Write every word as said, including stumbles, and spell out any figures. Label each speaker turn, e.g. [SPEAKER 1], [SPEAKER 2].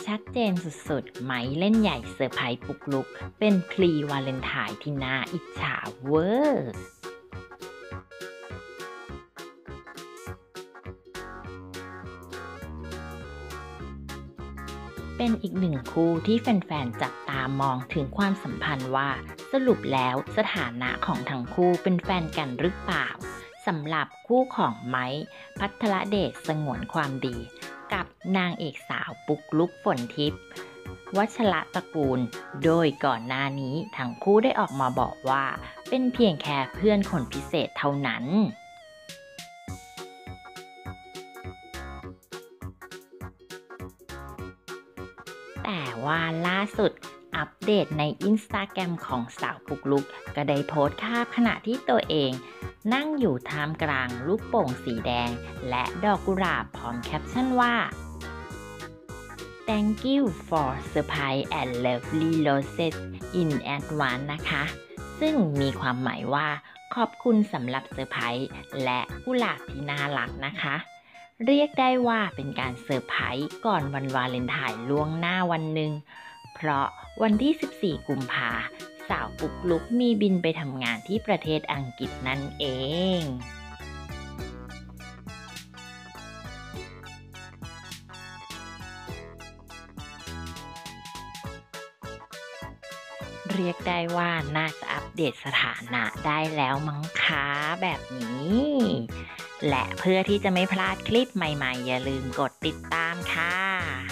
[SPEAKER 1] ชัดเจนสุดๆไหมเล่นใหญ่เซอร์ไพรส์ปุกลุกเป็นพลีวาเลนไทน์ที่น่าอิจฉาเวอร์เป็นอีกหนึ่งคู่ที่แฟนๆจับตามองถึงความสัมพันธ์ว่าสรุปแล้วสถานะของทั้งคู่เป็นแฟนกันหรือเปล่าสำหรับคู่ของไม้พัทรเดชสงวนความดีกับนางเอกสาวปุกลุกฝนทิพย์วัชระตระกูลโดยก่อนหน้านี้ทั้งคู่ได้ออกมาบอกว่าเป็นเพียงแค่เพื่อนคนพิเศษเท่านั้นแต่ว่าล่าสุดอัปเดตในอินสตาแกรมของสาวปุกลุกก็ได้โพสต์ภาพขณะที่ตัวเองนั่งอยู่ท่ามกลางลูกโป่งสีแดงและดอกกุหลาบพร้อมแคปชั่นว่า Thank you for surprise and lovely roses in advance นะคะ ซึ่งมีความหมายว่าขอบคุณสำหรับเซอร์ไพรส์และกุหลาบที่น่ารักนะคะ เรียกได้ว่าเป็นการเซอร์ไพรส์ก่อนวันวาเลนไทน์ล่วงหน้าวันหนึ่งเพราะวันที่สิบสี่กุมภาสาวปุกลุกมีบินไปทำงานที่ประเทศอังกฤษนั่นเองเรียกได้ว่าน่าจะอัปเดตสถานะได้แล้วมั้งคะแบบนี้ และเพื่อที่จะไม่พลาดคลิปใหม่ๆอย่าลืมกดติดตามค่ะ